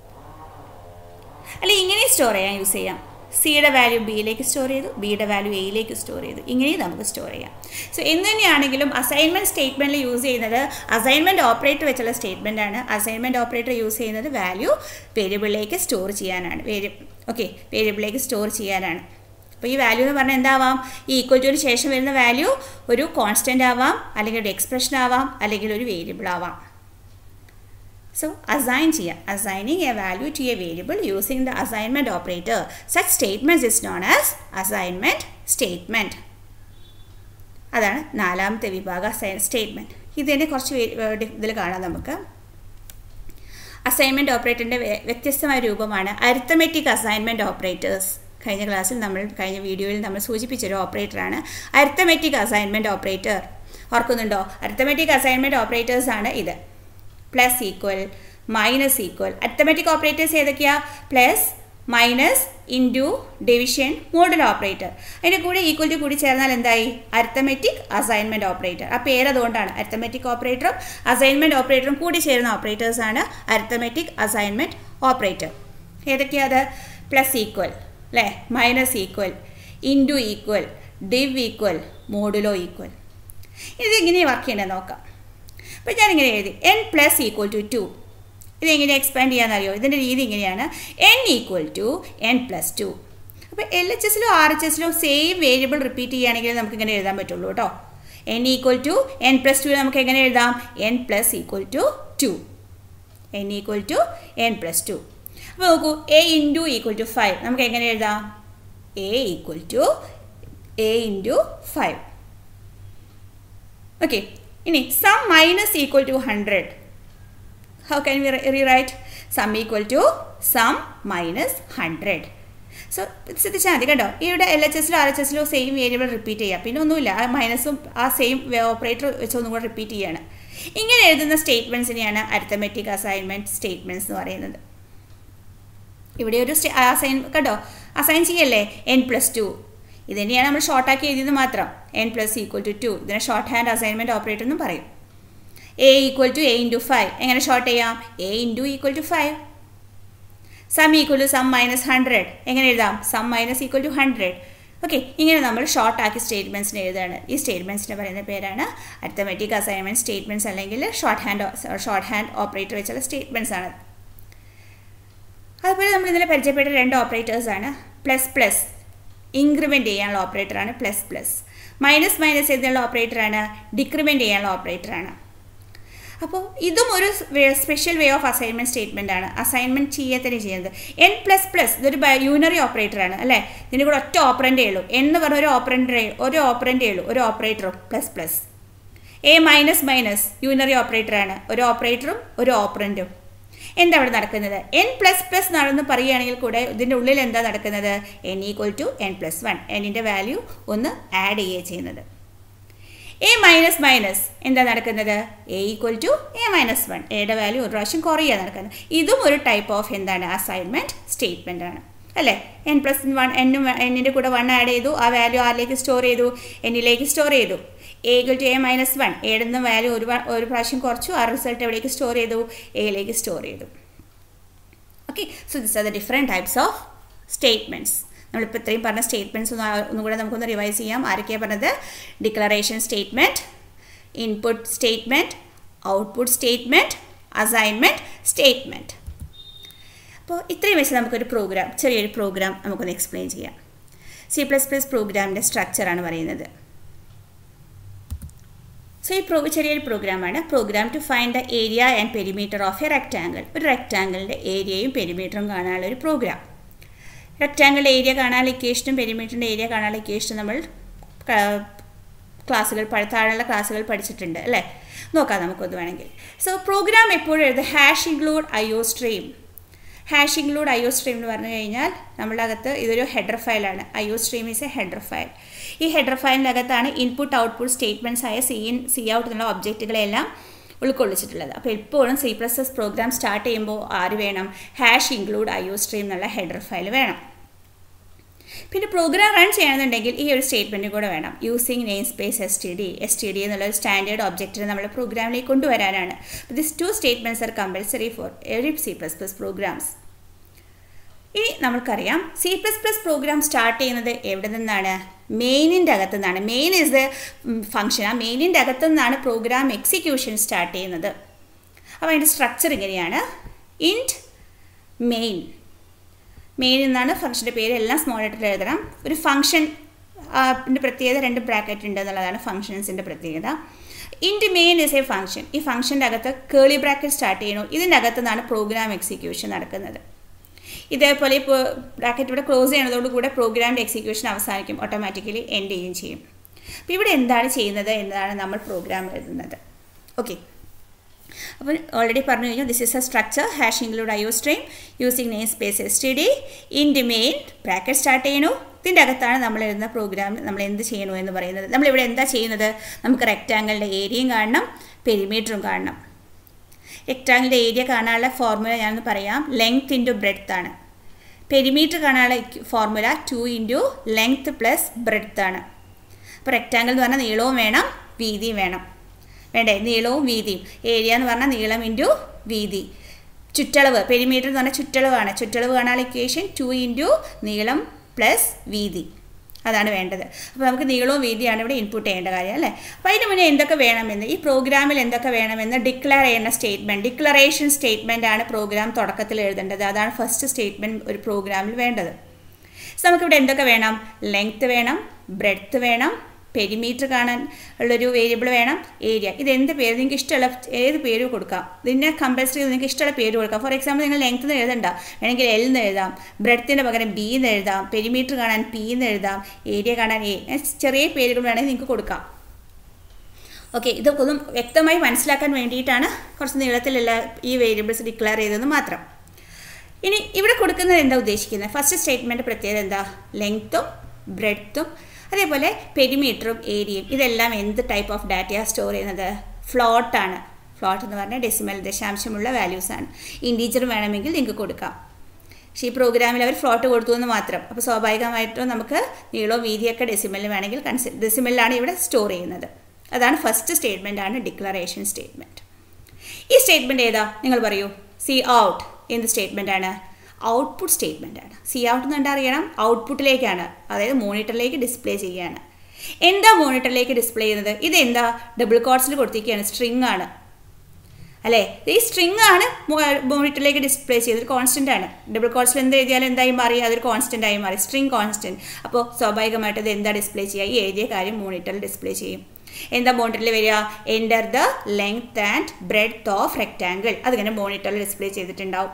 അല്ല, ഇങ്ങനെ സ്റ്റോർ ചെയ്യാൻ യൂസ് ചെയ്യാം. സിയുടെ വാല്യൂ ബിയിലേക്ക് സ്റ്റോർ ചെയ്തു, ബിയുടെ വാല്യൂ എയിലേക്ക് സ്റ്റോർ ചെയ്തു. ഇങ്ങനെയും നമുക്ക് സ്റ്റോർ ചെയ്യാം. സോ എന്ന് തന്നെയാണെങ്കിലും അസൈൻമെൻറ്റ് സ്റ്റേറ്റ്മെൻറ്റിൽ യൂസ് ചെയ്യുന്നത് അസൈൻമെൻറ്റ് ഓപ്പറേറ്റർ വെച്ചുള്ള സ്റ്റേറ്റ്മെൻ്റ് ആണ്. അസൈൻമെൻറ്റ് ഓപ്പറേറ്റർ യൂസ് ചെയ്യുന്നത് വാല്യൂ വേരിയബിളിലേക്ക് സ്റ്റോർ ചെയ്യാനാണ്. വേരിയബിളിലേക്ക് സ്റ്റോർ ചെയ്യാനാണ്. അപ്പോൾ ഈ വാല്യൂ എന്ന് പറഞ്ഞാൽ എന്താവാം? ഈ ഈക്വൽ ടുവിന് ശേഷം വരുന്ന വാല്യൂ ഒരു കോൺസ്റ്റൻ്റ് ആവാം, അല്ലെങ്കിൽ ഒരു എക്സ്പ്രഷൻ ആവാം, അല്ലെങ്കിൽ ഒരു വേരിയബിൾ ആവാം. സോ അസൈൻ ചെയ്യാം. Assigning a value to a variable using the assignment operator. Such statement is known as assignment statement. അതാണ് നാലാമത്തെ വിഭാഗം സ്റ്റേറ്റ്മെൻറ്റ്. ഇതിൻ്റെ കുറച്ച് ഇതിൽ കാണാം നമുക്ക്. അസൈൻമെൻറ്റ് ഓപ്പറേറ്ററിൻ്റെ വ്യത്യസ്തമായ രൂപമാണ് അരിത്തമെറ്റിക് അസൈൻമെൻറ്റ് ഓപ്പറേറ്റേഴ്സ്. കഴിഞ്ഞ വീഡിയോയിൽ നമ്മൾ സൂചിപ്പിച്ചൊരു ഓപ്പറേറ്ററാണ് അരിത്തമെറ്റിക് അസൈൻമെൻറ്റ് ഓപ്പറേറ്റർ. ഓർക്കുന്നുണ്ടോ? അരിത്തമെറ്റിക് അസൈൻമെൻറ്റ് ഓപ്പറേറ്റേഴ്സാണ് ഇത്. Plus equal, minus equal. Arithmetic operators ഏതൊക്കെയാണ്? Plus, minus, into, division, modular operator. അതിൻ്റെ കൂടെ ഈക്വൽ ടു കൂടി ചേർന്നാൽ എന്തായി? Arithmetic assignment operator. ആ പേരതുകൊണ്ടാണ്. അരിത്തമെറ്റിക് ഓപ്പറേറ്ററും അസൈൻമെൻറ്റ് ഓപ്പറേറ്ററും കൂടി ചേരുന്ന ഓപ്പറേറ്റേഴ്സാണ് അരിത്തമെറ്റിക് അസൈൻമെൻറ്റ് ഓപ്പറേറ്റർ. ഏതൊക്കെയാണ്? പ്ലസ് ഈക്വൽ അല്ലേ, minus equal, into equal, div equal, modulo equal. ഇതിങ്ങനെ വർക്ക് ചെയ്യണമെന്ന് നോക്കാം. അപ്പോൾ ഞാനിങ്ങനെ എഴുതി n പ്ലസ് ഈക്വൽ ടു 2. ഇതെങ്ങനെ എക്സ്പാൻഡ് ചെയ്യാമെന്നറിയോ? ഇതിൻ്റെ രീതി ഇങ്ങനെയാണ്, n equal to n plus 2. അപ്പോൾ LHSലോ RHSലോ സെയിം വേരിയബിൾ റിപ്പീറ്റ് ചെയ്യുകയാണെങ്കിൽ നമുക്ക് ഇങ്ങനെ എഴുതാൻ പറ്റുള്ളൂ കേട്ടോ. n equal to n plus 2 നമുക്ക് എങ്ങനെ എഴുതാം? n plus equal to 2. n equal to n plus 2. അപ്പോൾ നോക്കൂ, a ഇൻറ്റു ഈക്വൽ ടു 5 നമുക്ക് എങ്ങനെ എഴുതാം? a equal to a into 5. Okay, ini sum minus equal to 100. How can we rewrite? Sum equal to sum minus 100. So ശ്രദ്ധിച്ചാൽ മതി കേട്ടോ. ഇവിടെ LHSലോ RHSലോ സെയിം വേരിയബിൾ റിപ്പീറ്റ് ചെയ്യുക. പിന്നെ ഒന്നുമില്ല, ആ മൈനസും ആ സെയിം ഓപ്പറേറ്റർ വെച്ച് ഒന്നും കൂടെ റിപ്പീറ്റ് ചെയ്യാണ്. ഇങ്ങനെ എഴുതുന്ന സ്റ്റേറ്റ്മെൻറ്റ്സിനെയാണ് അരിത്തമെറ്റിക് അസൈൻമെൻറ്റ് സ്റ്റേറ്റ്മെൻറ്റ്സ് എന്ന് പറയുന്നത്. ഇവിടെ ഒരു കേട്ടോ അസൈൻ ചെയ്യല്ലേ n+2. ഇത് തന്നെയാണ് നമ്മൾ ഷോർട്ടാക്കി എഴുതിയത് മാത്രം. n+2 ഇതിനെ ഷോർട്ട് ഹാൻഡ് അസൈൻമെൻറ്റ് ഓപ്പറേറ്റർ എന്നും പറയും. a equal to a into 5 എങ്ങനെ ഷോർട്ട് ചെയ്യാം? a into equal to 5. Sum equal to sum minus 100 എങ്ങനെ എഴുതാം? Sum minus equal to 100. Okay, ഇങ്ങനെ നമ്മൾ ഷോർട്ട് ആക്കി സ്റ്റേറ്റ്മെൻറ്റ്സിന് എഴുതുകയാണ്. ഈ സ്റ്റേറ്റ്മെൻറ്റ്സിന് പറയുന്ന പേരാണ് അരിത്തമെറ്റിക് അസൈൻമെൻറ്റ് സ്റ്റേറ്റ്മെൻറ്റ്സ്, അല്ലെങ്കിൽ ഷോർട്ട് ഹാൻഡ് ഓപ്പറേറ്റർ വെച്ചുള്ള സ്റ്റേറ്റ്മെൻറ്റ്സ് ആണ്. അതുപോലെ നമ്മൾ ഇന്നലെ പരിചയപ്പെട്ട 2 ഓപ്പറേറ്റേഴ്സാണ്. പ്ലസ് ഇൻക്രിമെൻറ്റ് ചെയ്യാനുള്ള ഓപ്പറേറ്ററാണ് പ്ലസ്. മൈനസ് എഴുതാനുള്ള ഓപ്പറേറ്ററാണ് ഡിക്രിമെൻറ്റ് ചെയ്യാനുള്ള ഓപ്പറേറ്ററാണ്. അപ്പോൾ ഇതും ഒരു special way of assignment statement ആണ്. അസൈൻമെൻറ്റ് തന്നെ ചെയ്യുന്നത്. n++ ഇതൊരു യൂണറി ഓപ്പറേറ്ററാണ് അല്ലേ. ഇതിൻ്റെ കൂടെ ഒറ്റ ഓപ്പറൻ്റേ ഉള്ളൂ. എന്ന് പറഞ്ഞ ഒരു ഓപ്പറൻ്റേ ഉള്ളൂ, ഒരു ഓപ്പറേറ്ററും പ്ലസ്. a മൈനസ് യൂണറി ഓപ്പറേറ്ററാണ്, ഒരു ഓപ്പറേറ്ററും ഒരു ഓപ്പറൻറ്റും. എന്താ അവിടെ നടക്കുന്നത്? n++ നടന്ന് പറയുകയാണെങ്കിൽ കൂടെ ഇതിൻ്റെ ഉള്ളിൽ എന്താ നടക്കുന്നത്? n equal to n+1. എന്നിൻ്റെ വാല്യൂ ഒന്ന് ആഡ് ചെയ്യുക ചെയ്യുന്നത്. a മൈനസ് എന്താ നടക്കുന്നത്? a equal to a-1. എയുടെ വാല്യൂ ഒരു പ്രാവശ്യം കുറയുക നടക്കുന്നത്. ഇതും ഒരു ടൈപ്പ് ഓഫ് എന്താണ്? അസൈൻമെൻറ്റ് സ്റ്റേറ്റ്മെൻ്റ് ആണ് അല്ലേ. n+1 എന്നിൻ്റെ കൂടെ 1 ആഡ് ചെയ്തു, ആ വാല്യൂ ആരിലേക്ക് സ്റ്റോർ ചെയ്തു? എന്നിലേക്ക് സ്റ്റോർ ചെയ്തു. a equal to a-1 എയുടെ നിന്ന് വാല്യൂ ഒരു പ്രാവശ്യം കുറച്ചു, ആ റിസൾട്ട് എവിടേക്ക് സ്റ്റോർ ചെയ്തു? എയിലേക്ക് സ്റ്റോർ ചെയ്തു. Okay, so this are the different types of statements. നമ്മളിപ്പോൾ ഇത്രയും പറഞ്ഞ സ്റ്റേറ്റ്മെൻറ്റ്സ് ഒന്നുകൂടെ നമുക്കൊന്ന് റിവൈസ് ചെയ്യാം. ആരൊക്കെയാണ് പറഞ്ഞത്? Declaration statement, input statement, output statement, assignment statement. അപ്പോൾ ഇത്രയും വെച്ച് നമുക്കൊരു ചെറിയൊരു പ്രോഗ്രാം നമുക്കൊന്ന് എക്സ്പ്ലെയിൻ ചെയ്യാം. C++ പ്രോഗ്രാമിൻ്റെ സ്ട്രക്ചറാണ് പറയുന്നത്. സോ ഈ ചെറിയൊരു പ്രോഗ്രാമാണ്. Program to find the area and perimeter of a rectangle. ഒരു റെക്റ്റാങ്കിളിൻ്റെ ഏരിയയും പെരിമീറ്ററും കാണാനുള്ള ഒരു പ്രോഗ്രാം. റെക്റ്റാങ്കിളിൻ്റെ ഏരിയ കാണാനുള്ള ഇക്വേഷനും പെരിമീറ്ററിൻ്റെ ഏരിയ കാണാനുള്ള ഇക്വേഷനും നമ്മൾ താഴെയുള്ള ക്ലാസ്സുകൾ പഠിച്ചിട്ടുണ്ട് അല്ലേ. നോക്കാം നമുക്കൊന്ന് വേണമെങ്കിൽ. സോ പ്രോഗ്രാം എപ്പോഴും എഴുതുക #include IOStream. #include IOStream എന്ന് പറഞ്ഞു കഴിഞ്ഞാൽ നമ്മളുടെ അകത്ത് ഇതൊരു ഹെഡർ ഫയലാണ്. IOStream is a header file. ഈ ഹെഡർ ഫയലിൻ്റെ അകത്താണ് ഇൻപുട്ട് ഔട്ട്പുട്ട് സ്റ്റേറ്റ്മെൻറ്റ്സ് ആയ C out എന്നുള്ള ഒബ്ജക്റ്റുകളെല്ലാം ഉൾക്കൊള്ളിച്ചിട്ടുള്ളത്. അപ്പോൾ എപ്പോഴും C++ പ്രോഗ്രാം സ്റ്റാർട്ട് ചെയ്യുമ്പോൾ ആര് വേണം? #include IOStream എന്നുള്ള ഹെഡർ ഫയൽ വേണം. പിന്നെ പ്രോഗ്രാം റൺ ചെയ്യണമെന്നുണ്ടെങ്കിൽ ഈ ഒരു സ്റ്റേറ്റ്മെൻറ്റ് കൂടെ വേണം. യൂസിങ് നെയിം സ്പേസ് STD എന്നുള്ളൊരു സ്റ്റാൻഡേർഡ് ഒബ്ജക്റ്റിനെ നമ്മൾ പ്രോഗ്രാമിലേക്ക് കൊണ്ടുവരാനാണ്. This 2 statements are compulsory for every C++ programs. ഇനി നമുക്കറിയാം C++ പ്രോഗ്രാം സ്റ്റാർട്ട് ചെയ്യുന്നത് എവിടെ നിന്നാണ്? മെയിനിൻ്റെ അകത്തു നിന്നാണ്. Main is the function. ആ മെയിനിൻ്റെ അകത്തു നിന്നാണ് പ്രോഗ്രാം എക്സിക്യൂഷൻ സ്റ്റാർട്ട് ചെയ്യുന്നത്. അപ്പോൾ അതിൻ്റെ സ്ട്രക്ചർ ഇങ്ങനെയാണ്. ഇൻറ്റ് മെയിൻ എന്നാണ് ഫംഗ്ഷൻ്റെ പേര്. എല്ലാം സ്മോൾ ലെറ്ററിൽ എഴുതണം. ഒരു ഫംഗ്ഷൻ്റെ പ്രത്യേകത 2 ബ്രാക്കറ്റ് ഉണ്ട് എന്നുള്ളതാണ് ഫംഗ്ഷൻസിൻ്റെ പ്രത്യേകത. Int main is a function. ഈ ഫംഗ്ഷൻ്റെ അകത്ത് കേളി ബ്രാക്കറ്റ് സ്റ്റാർട്ട് ചെയ്യണു. ഇതിൻ്റെ അകത്തു നിന്നാണ് പ്രോഗ്രാം എക്സിക്യൂഷൻ നടക്കുന്നത്. ഇതേപോലെ ഇപ്പോൾ ബ്രാക്കറ്റ് ഇവിടെ ക്ലോസ് ചെയ്യുന്നതോടുകൂടെ പ്രോഗ്രാമിൻ്റെ എക്സിക്യൂഷൻ അവസാനിക്കും, ഓട്ടോമാറ്റിക്കലി എൻഡ് ചെയ്യുകയും ചെയ്യും. അപ്പോൾ ഇവിടെ എന്താണ് ചെയ്യുന്നത് എന്നതാണ് നമ്മൾ പ്രോഗ്രാം എഴുതുന്നത്. ഓക്കെ, അപ്പോൾ ഓൾറെഡി പറഞ്ഞു കഴിഞ്ഞാൽ this is a structure. #include IOStream using namespace STD int main bracket start ചെയ്യണു. ഇതിൻ്റെ അകത്താണ് നമ്മൾ എഴുതുന്ന പ്രോഗ്രാം നമ്മൾ എന്ത് ചെയ്യണു എന്ന് പറയുന്നത്. നമ്മളിവിടെ എന്താ ചെയ്യുന്നത്? നമുക്ക് റെക്റ്റാങ്കിളിൻ്റെ ഏരിയയും കാണണം, പെരിമീറ്ററും കാണണം. റെക്റ്റാങ്കിളിൻ്റെ ഏരിയ കാണാനുള്ള ഫോർമുല ഞാനൊന്ന് പറയാം. ലെങ്ത് ഇൻറ്റു ബ്രെഡ്ത്ത് ആണ്. പെരിമീറ്റർ കാണാനുള്ള formula 2 into length plus breadth ആണ്. അപ്പോൾ റെക്റ്റാങ്കിൾ എന്ന് പറഞ്ഞാൽ നീളവും വേണം വീതിയും വേണ്ടേ? നീളവും വീതിയും. ഏരിയ എന്ന് പറഞ്ഞാൽ നീളം ഇൻറ്റു വീതി. ചുറ്റളവ്, പെരിമീറ്റർ എന്ന് പറഞ്ഞാൽ ചുറ്റളവാണ്. ചുറ്റളവ് കാണാനുള്ള ഇക്വേഷൻ 2 ഇൻറ്റു നീളം പ്ലസ് വീതി, അതാണ് വേണ്ടത്. അപ്പോൾ നമുക്ക് നീളവും വീതിയാണ് ഇവിടെ ഇൻപുട്ട് ചെയ്യേണ്ട കാര്യം അല്ലേ. അപ്പോൾ അതിന് മുന്നേ എന്തൊക്കെ വേണമെന്ന്, ഈ പ്രോഗ്രാമിൽ എന്തൊക്കെ വേണമെന്ന് ഡിക്ലെയർ ചെയ്യുന്ന സ്റ്റേറ്റ്മെൻറ്റ്, ഡിക്ലറേഷൻ സ്റ്റേറ്റ്മെൻ്റ് ആണ് പ്രോഗ്രാം തുടക്കത്തിൽ എഴുതേണ്ടത്. അതാണ് ഫസ്റ്റ് സ്റ്റേറ്റ്മെൻറ്റ് ഒരു പ്രോഗ്രാമിൽ വേണ്ടത്. സോ നമുക്കിവിടെ എന്തൊക്കെ വേണം? ലെങ്ത്ത് വേണം, ബ്രെഡ്ത്ത് വേണം, പെരിമീറ്റർ കാണാൻ ഉള്ളൊരു വേരിയബിൾ വേണം, ഏരിയ. ഇതെന്ത് പേര് നിങ്ങൾക്ക് ഇഷ്ടമുള്ള ഏത് പേര് കൊടുക്കാം. ഇതിനെ കമ്പൽസറി നിങ്ങൾക്ക് ഇഷ്ടമുള്ള പേര് കൊടുക്കാം. ഫോർ എക്സാമ്പിൾ നിങ്ങൾ ലെങ്ത് എന്ന് എഴുതണ്ട, വേണമെങ്കിൽ എൽ എന്ന് എഴുതാം, ബ്രെഡ്ത്തിൻ്റെ പകരം ബി എന്ന് എഴുതാം, പെരിമീറ്റർ കാണാൻ പി എന്ന് എഴുതാം, ഏരിയ കാണാൻ എ. ചെറിയ പേരുകൾ വേണമെങ്കിൽ നിങ്ങൾക്ക് കൊടുക്കാം. ഓക്കെ, ഇതൊക്കെ ഒന്നും വ്യക്തമായി മനസ്സിലാക്കാൻ വേണ്ടിയിട്ടാണ് കുറച്ച് നീളത്തിലുള്ള ഈ വേരിയബിൾസ് ഡിക്ലെയർ ചെയ്തതെന്ന് മാത്രം. ഇനി ഇവിടെ കൊടുക്കുന്നത് എന്താ ഉദ്ദേശിക്കുന്നത്? ഫസ്റ്റ് സ്റ്റേറ്റ്മെൻറ്റ് പ്രത്യേകത എന്താ? ലെങ്ത്തും ബ്രെഡ്ത്തും അതേപോലെ പെരിമീറ്ററും ഏരിയയും ഇതെല്ലാം എന്ത് ടൈപ്പ് ഓഫ് ഡാറ്റയാണ് സ്റ്റോർ ചെയ്യുന്നത്? ഫ്ലോട്ടാണ്. ഫ്ലോട്ട് എന്ന് പറഞ്ഞാൽ ഡെസിമൽ ദശാംശമുള്ള വാല്യൂസാണ്. ഇൻറ്റീജർ വേണമെങ്കിൽ നിങ്ങൾക്ക് കൊടുക്കാം. പക്ഷേ ഈ പ്രോഗ്രാമിൽ അവർ ഫ്ലോട്ട് കൊടുത്തു എന്ന് മാത്രം. അപ്പോൾ സ്വാഭാവികമായിട്ടും നമുക്ക് നീളവും വീതിയൊക്കെ ഡെസിമലിൽ വേണമെങ്കിൽ ഡെസിമലിലാണ് ഇവിടെ സ്റ്റോർ ചെയ്യുന്നത്. അതാണ് ഫസ്റ്റ് സ്റ്റേറ്റ്മെൻ്റ് ആണ് ഡിക്ലറേഷൻ സ്റ്റേറ്റ്മെൻറ്റ്. ഈ സ്റ്റേറ്റ്മെൻറ്റ് ഏതാ നിങ്ങൾ പറയൂ? സി ഔട്ട് എന്ത് സ്റ്റേറ്റ്മെൻ്റ് ആണ്? ഔട്ട്പുട്ട് സ്റ്റേറ്റ്മെൻ്റ് ആണ്. സി ഔട്ട് എന്ന് എന്താ അറിയണം? ഔട്ട്പുട്ടിലേക്കാണ്, അതായത് മോണിറ്ററിലേക്ക് ഡിസ്പ്ലേ ചെയ്യുകയാണ്. എന്താ മോണിറ്ററിലേക്ക് ഡിസ്പ്ലേ ചെയ്യുന്നത്? ഇതെന്താ? ഡബിൾ കോട്ട്സിൽ കൊടുത്തിരിക്കുകയാണ്, സ്ട്രിങ് ആണ് അല്ലേ? ഈ സ്ട്രിങ് ആണ് മോണിറ്ററിലേക്ക് ഡിസ്പ്ലേ ചെയ്തത്, കോൺസ്റ്റൻ്റ് ആണ്. ഡബിൾ കോട്ട്സിൽ എന്ത് എഴുതിയാലും എന്തായി മാറി? അതൊരു കോൺസ്റ്റൻ്റ് ആയി മാറി, സ്ട്രിങ് കോൺസ്റ്റൻറ്റ്. അപ്പോൾ സ്വാഭാവികമായിട്ട് ഇത് എന്താ ഡിസ്പ്ലേ ചെയ്യുക? ഈ എഴുതിയ കാര്യം മോണിറ്ററിൽ ഡിസ്പ്ലേ ചെയ്യും. എന്താ മോണിറ്ററിൽ വരിക? Enter the length and breadth of rectangle. അതിങ്ങനെ മോണിറ്ററിൽ ഡിസ്പ്ലേ ചെയ്തിട്ടുണ്ടാവും.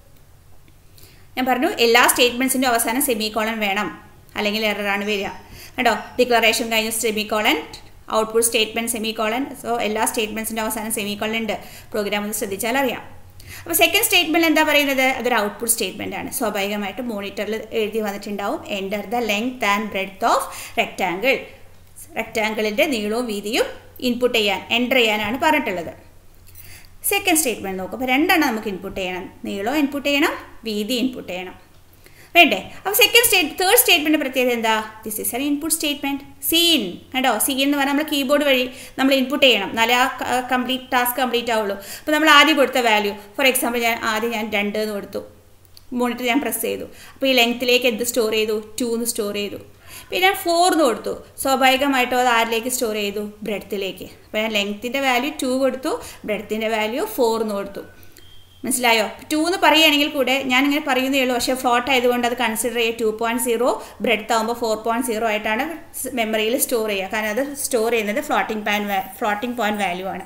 ഞാൻ പറഞ്ഞു എല്ലാ സ്റ്റേറ്റ്മെൻറ്റ്സിൻ്റെ അവസാനം സെമിക്കോളൻ വേണം, അല്ലെങ്കിൽ എററാണ് വരിക കേട്ടോ. ഡിക്ലറേഷൻ കഴിഞ്ഞ semicolon, output statement semicolon. So എല്ലാ സ്റ്റേറ്റ്മെൻറ്റ്സിൻ്റെ അവസാനം സെമിക്കോളൻ ഉണ്ട്. പ്രോഗ്രാം ഒന്ന് ശ്രദ്ധിച്ചാൽ അറിയാം. അപ്പോൾ സെക്കൻഡ് സ്റ്റേറ്റ്മെൻറ്റ് എന്താ പറയുന്നത്? അതൊരു ഔട്ട്പുട്ട് സ്റ്റേറ്റ്മെൻ്റ് ആണ്. സ്വാഭാവികമായിട്ടും മോണിറ്ററിൽ എഴുതി വന്നിട്ടുണ്ടാവും enter the length and breadth of rectangle. റെക്റ്റാങ്കിളിൻ്റെ നീളവും വീതിയും ഇൻപുട്ട് ചെയ്യാൻ, എൻ്റർ ചെയ്യാനാണ് പറഞ്ഞിട്ടുള്ളത്. സെക്കൻഡ് സ്റ്റേറ്റ്മെൻറ്റ് നോക്കും. അപ്പോൾ രണ്ടെണ്ണം നമുക്ക് ഇൻപുട്ട് ചെയ്യണം, നീളം ഇൻപുട്ട് ചെയ്യണം, വീതി ഇൻപുട്ട് ചെയ്യണം, വേണ്ടേ? അപ്പോൾ തേർഡ് സ്റ്റേറ്റ്മെൻറ്റ് പ്രത്യേകത എന്താ? This is an input statement. C in കേട്ടോ. സീൻ എന്ന് പറഞ്ഞാൽ നമ്മൾ കീബോർഡ് വഴി നമ്മൾ ഇൻപുട്ട് ചെയ്യണം, എന്നാലേ ആ ടാസ്ക് കംപ്ലീറ്റ് ആവുള്ളൂ. അപ്പോൾ നമ്മൾ ആദ്യം കൊടുത്ത വാല്യൂ, ഫോർ എക്സാമ്പിൾ ഞാൻ 2 എന്ന് കൊടുത്തു, മോണിറ്റർ ഞാൻ പ്രസ് ചെയ്തു. അപ്പോൾ ഈ ലെങ്ത്തിലേക്ക് എന്ത് സ്റ്റോർ ചെയ്തു? 2 എന്ന് സ്റ്റോർ ചെയ്തു. പിന്നെ ഞാൻ 4 എന്ന് കൊടുത്തു, സ്വാഭാവികമായിട്ടും അത് ആരിലേക്ക് സ്റ്റോർ ചെയ്തു? ബ്രെഡ്ത്തിലേക്ക്. അപ്പോൾ ഞാൻ ലെങ്ത്തിൻ്റെ വാല്യൂ 2 കൊടുത്തു, ബ്രെഡ്ത്തിൻ്റെ വാല്യൂ 4 എന്ന് കൊടുത്തു. മനസ്സിലായോ? 2 എന്ന് പറയുകയാണെങ്കിൽ കൂടെ ഞാനിങ്ങനെ പറയുന്നേ ഉള്ളൂ, പക്ഷേ ഫ്ലോട്ട് ആയതുകൊണ്ട് അത് കൺസിഡർ ചെയ്യുക 2.0, ബ്രെഡ്ത്ത് ആകുമ്പോൾ 4.0 ആയിട്ടാണ് മെമ്മറിയിൽ സ്റ്റോർ ചെയ്യുക. കാരണം അത് സ്റ്റോർ ചെയ്യുന്നത് ഫ്ലോട്ടിംഗ് പോയിൻറ്റ് വാല്യൂ ആണ്.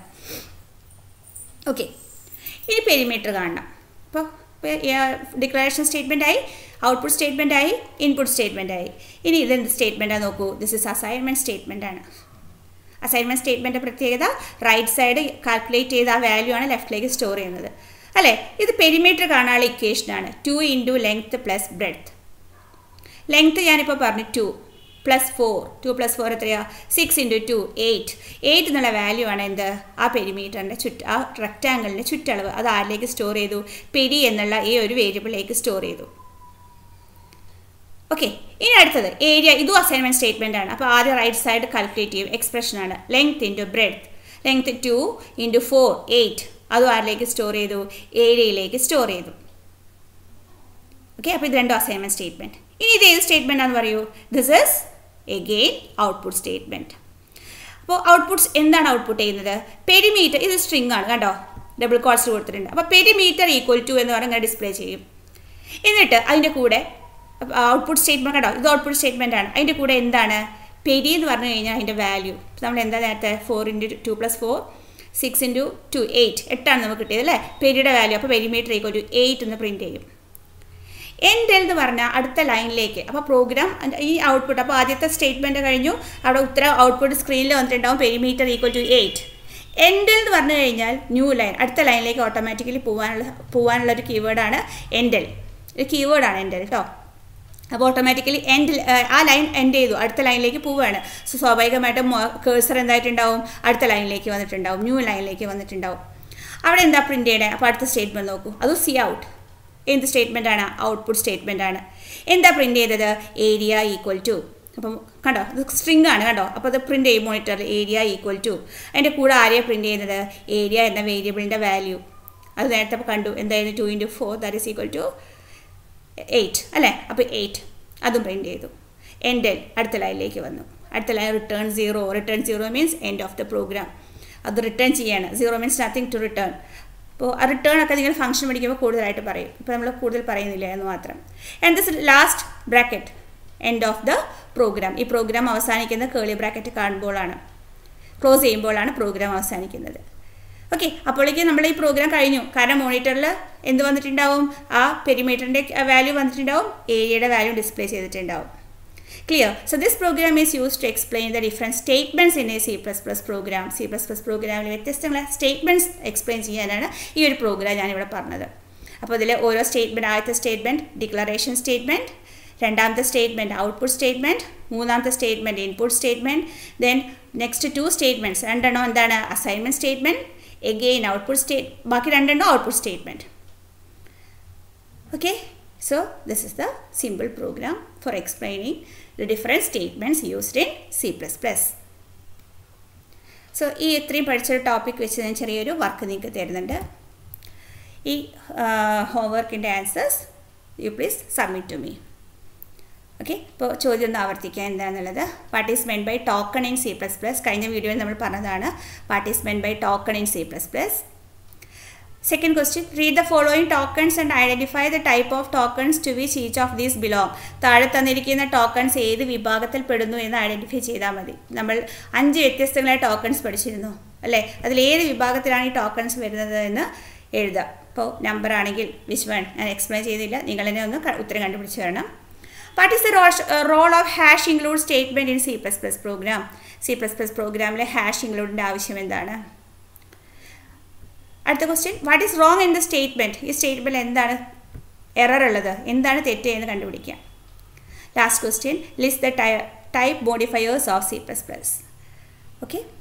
ഓക്കെ, ഇനി പെരിമീറ്റർ കാണണം. അപ്പോൾ ഡിക്ലറേഷൻ സ്റ്റേറ്റ്മെൻറ്റായി, ഔട്ട്പുട്ട് സ്റ്റേറ്റ്മെൻറ്റായി, ഇൻപുട്ട് സ്റ്റേറ്റ്മെൻറ്റായി. ഇനി ഇതെന്ത് സ്റ്റേറ്റ്മെൻറ്റാണ് നോക്കൂ? ദിസ് ഇസ് അസൈൻമെൻറ്റ് സ്റ്റേറ്റ്മെൻ്റ് ആണ്. അസൈൻമെൻറ്റ് സ്റ്റേറ്റ്മെൻറ്റ് പ്രത്യേകത റൈറ്റ് സൈഡ് കാൽക്കുലേറ്റ് ചെയ്ത ആ വാല്യൂ ആണ് ലെഫ്റ്റിലേക്ക് സ്റ്റോർ ചെയ്യുന്നത് അല്ലേ? ഇത് പെരിമീറ്റർ കാണാനുള്ള ഇക്വേഷനാണ്. 2 × ലെങ്ത്ത് പ്ലസ് ബ്രെഡ്ത്ത്. ലെങ്ത്ത് ഞാനിപ്പോൾ പറഞ്ഞു 2 + 4. 2 + 4 എത്രയാണ്? 6 × 2 8. 8 എന്നുള്ള വാല്യൂ ആണ് എന്ത്? ആ പെരിമീറ്ററിൻ്റെ ആ റെക്റ്റാങ്കിളിൻ്റെ ചുറ്റളവ്. അത് ആരിലേക്ക് സ്റ്റോർ ചെയ്തു? പെരി എന്നുള്ള ഈ ഒരു വേരിയബിളിലേക്ക് സ്റ്റോർ ചെയ്തു. ഓക്കെ, ഇനി അടുത്തത് ഏരിയ. ഇതും അസൈൻമെൻറ്റ് സ്റ്റേറ്റ്മെൻ്റ് ആണ്. അപ്പോൾ ആദ്യം റൈറ്റ് സൈഡ് കാൽക്കുലേറ്റ് ചെയ്യും, എക്സ്പ്രഷനാണ്. Length × breadth. ലെങ്ത്ത് 2 × 4 8. അതും ആരിലേക്ക് സ്റ്റോർ ചെയ്തു? ഏരിയയിലേക്ക് സ്റ്റോർ ചെയ്തു. ഓക്കെ, അപ്പോൾ ഇത് രണ്ടും അസൈൻമെൻറ്റ് സ്റ്റേറ്റ്മെൻറ്റ്. ഇനി ഇത് ഏത് സ്റ്റേറ്റ്മെൻ്റ് ആണെന്ന് പറയൂ? This is again output statement. അപ്പോൾ ഔട്ട്പുട്ട്സ് എന്താണ് ഔട്ട്പുട്ട് ചെയ്യുന്നത്? പെരിമീറ്റർ. ഇത് സ്ട്രിങ് ആണ് കേട്ടോ, ഡബിൾ കോട്ട്സ് കൊടുത്തിട്ടുണ്ട്. അപ്പോൾ പെരിമീറ്റർ = എന്ന് പറഞ്ഞാൽ ഡിസ്പ്ലേ ചെയ്യും. എന്നിട്ട് അതിൻ്റെ കൂടെ ഔട്ട്പുട്ട് സ്റ്റേറ്റ്മെൻറ്റ് കേട്ടോ, ഇത് ഔട്ട്പുട്ട് സ്റ്റേറ്റ്മെൻ്റ് ആണ്. അതിൻ്റെ കൂടെ എന്താണ്? പെരി എന്ന് പറഞ്ഞു കഴിഞ്ഞാൽ അതിൻ്റെ വാല്യൂ. നമ്മൾ എന്താ നേരത്തെ 4 × 2 + 4 6 × 2 8. 8 ആണ് നമുക്ക് കിട്ടിയത് അല്ലേ? പെരിയുടെ വാല്യൂ. അപ്പോൾ പെരിമീറ്റർ = 8 എന്ന് പ്രിൻറ്റ് ചെയ്യും. എൻഡ് എന്ന് പറഞ്ഞാൽ അടുത്ത ലൈനിലേക്ക്. അപ്പോൾ പ്രോഗ്രാം ഈ ഔട്ട്പുട്ട്, അപ്പോൾ ആദ്യത്തെ സ്റ്റേറ്റ്മെൻറ്റ് കഴിഞ്ഞു, അവിടെ ഉത്തരം ഔട്ട്പുട്ട് സ്ക്രീനിൽ വന്നിട്ടുണ്ടാവും പെരിമീറ്റർ = 8. എൻഡ് എന്ന് പറഞ്ഞു കഴിഞ്ഞാൽ ന്യൂ ലൈൻ, അടുത്ത ലൈനിലേക്ക് ഓട്ടോമാറ്റിക്കലി പോകാനുള്ള ഒരു കീവേഡാണ് എൻഡൽ. ഒരു കീവേഡാണ് എൻഡൽ കേട്ടോ. അപ്പോൾ ഓട്ടോമാറ്റിക്കലി ആ ലൈൻ എൻഡ് ചെയ്തു, അടുത്ത ലൈനിലേക്ക് പോവുകയാണ്. സോ സ്വാഭാവികമായിട്ടും കേഴ്സർ എന്തായിട്ടുണ്ടാവും? അടുത്ത ലൈനിലേക്ക് വന്നിട്ടുണ്ടാവും, ന്യൂ ലൈനിലേക്ക് വന്നിട്ടുണ്ടാവും. അവിടെ എന്താ പ്രിൻറ്റ് ചെയ്യണേ? അപ്പോൾ അടുത്ത സ്റ്റേറ്റ്മെൻറ്റ് നോക്കൂ, അത് സി ഔട്ട്. എന്ത് സ്റ്റേറ്റ്മെൻ്റ് ആണ്? ഔട്ട്പുട്ട് സ്റ്റേറ്റ്മെൻ്റ് ആണ്. എന്താ പ്രിൻറ്റ് ചെയ്തത്? ഏരിയ = അപ്പം കണ്ടോ, ഇത് സ്ട്രിങ് ആണ് കേട്ടോ. അപ്പോൾ അത് പ്രിൻറ്റ് ചെയ്യും മോണിറ്ററിൽ ഏരിയ = അതിൻ്റെ കൂടെ ആരെയാണ് പ്രിൻറ്റ് ചെയ്യുന്നത്? ഏരിയ എന്ന വേരിയബിളിൻ്റെ വാല്യൂ. അത് നേരത്തെ കണ്ടു, എന്തായിരുന്നു? 2 × 4 ദാറ്റ് ഈസ് = 8 അല്ലേ? അപ്പോൾ 8 അതും പ്രിൻറ്റ് ചെയ്തു. എൻഡൽ അടുത്ത ലൈനിലേക്ക് വന്നു. അടുത്ത line return 0. Return 0 means end of the program. അത് റിട്ടേൺ ചെയ്യാണ്. 0 മീൻസ് നത്തിങ് ടു റിട്ടേൺ. അപ്പോൾ ആ റിട്ടേൺ ഒക്കെ നിങ്ങൾ ഫംഗ്ഷൻ പഠിക്കുമ്പോൾ കൂടുതലായിട്ട് പറയും. ഇപ്പോൾ നമ്മൾ കൂടുതൽ പറയുന്നില്ല എന്ന് മാത്രം. And this last bracket end of the program. ഈ പ്രോഗ്രാം അവസാനിക്കുന്ന കേളി ബ്രാക്കറ്റ് കാണുമ്പോഴാണ്, ക്ലോസ് ചെയ്യുമ്പോഴാണ് പ്രോഗ്രാം അവസാനിക്കുന്നത്. ഓക്കെ, അപ്പോഴേക്കും നമ്മൾ ഈ പ്രോഗ്രാം കഴിഞ്ഞു. കാരണം മോണിറ്ററിൽ എന്ത് വന്നിട്ടുണ്ടാവും, ആ പെരിമീറ്ററിൻ്റെ വാല്യൂ വന്നിട്ടുണ്ടാവും, ഏരിയയുടെ വാല്യൂ ഡിസ്പ്ലേ ചെയ്തിട്ടുണ്ടാവും. Clear? So this program is used to explain the different statements in a C++ program. C++ പ്രോഗ്രാമിൽ വ്യത്യസ്തങ്ങളെ സ്റ്റേറ്റ്മെൻറ്റ്സ് എക്സ്പ്ലെയിൻ ചെയ്യാനാണ് ഈ ഒരു പ്രോഗ്രാം ഞാനിവിടെ പറഞ്ഞത്. അപ്പോൾ ഇതിൽ ഓരോ സ്റ്റേറ്റ്മെൻറ്റ്, ആദ്യത്തെ സ്റ്റേറ്റ്മെൻറ്റ് ഡിക്ലറേഷൻ സ്റ്റേറ്റ്മെൻറ്റ്, രണ്ടാമത്തെ സ്റ്റേറ്റ്മെൻറ്റ് ഔട്ട്പുട്ട് സ്റ്റേറ്റ്മെൻറ്റ്, മൂന്നാമത്തെ statement input statement, then next 2 statements, രണ്ടെണ്ണം എന്താണ് അസൈൻമെൻറ്റ് സ്റ്റേറ്റ്മെൻറ്റ്, എഗെയിൻ ഔട്ട്പുട്ട് ബാക്കി രണ്ടെണ്ണം output statement. Okay, so this is the simple program for explaining the different statements used in C++. So ഈ ഇത്രയും പഠിച്ചൊരു topic വെച്ച് ഞാൻ ചെറിയൊരു വർക്ക് നിങ്ങൾക്ക് തരുന്നുണ്ട്. ഈ ഹോംവർക്കിൻ്റെ answers you please submit to me. Okay, ഇപ്പോൾ ചോദ്യം ഒന്ന് ആവർത്തിക്കുക എന്താണെന്നുള്ളത്. What is meant by token in C++? കഴിഞ്ഞ വീഡിയോയിൽ നമ്മൾ പറഞ്ഞതാണ് what is meant by token in C++. Second question, read the following tokens and identify the type of tokens to which each of these belong. താഴെ തന്നിരിക്കുന്ന tokens ഏത് വിഭാഗത്തിൽ പെടുന്നു എന്ന് ഐഡൻറ്റിഫൈ ചെയ്താൽ മതി. നമ്മൾ 5 വ്യത്യസ്തങ്ങളായ ടോക്കൺസ് പഠിച്ചിരുന്നു അല്ലേ, അതിലേത് വിഭാഗത്തിലാണ് ഈ ടോക്കൺസ് വരുന്നത് എന്ന് എഴുതുക. ഇപ്പോൾ നമ്പർ ആണെങ്കിൽ വിച്ച് വൺ ഞാൻ എക്സ്പ്ലെയിൻ ചെയ്തില്ല, നിങ്ങൾ തന്നെ ഒന്ന് ഉത്തരം കണ്ടുപിടിച്ച് തരണം. What is the role of hash include statement in C++ program? C++ പ്രോഗ്രാമിലെ ഹാഷ് ഇൻക്ലൂഡിൻ്റെ ആവശ്യം എന്താണ്? അടുത്ത question, what is wrong in the statement? ഈ സ്റ്റേറ്റ്മെൻറ്റിൽ എന്താണ് എറർ ഉള്ളത്, എന്താണ് തെറ്റ് എന്ന് കണ്ടുപിടിക്കാം. Last question, list the type modifiers of C++. Okay.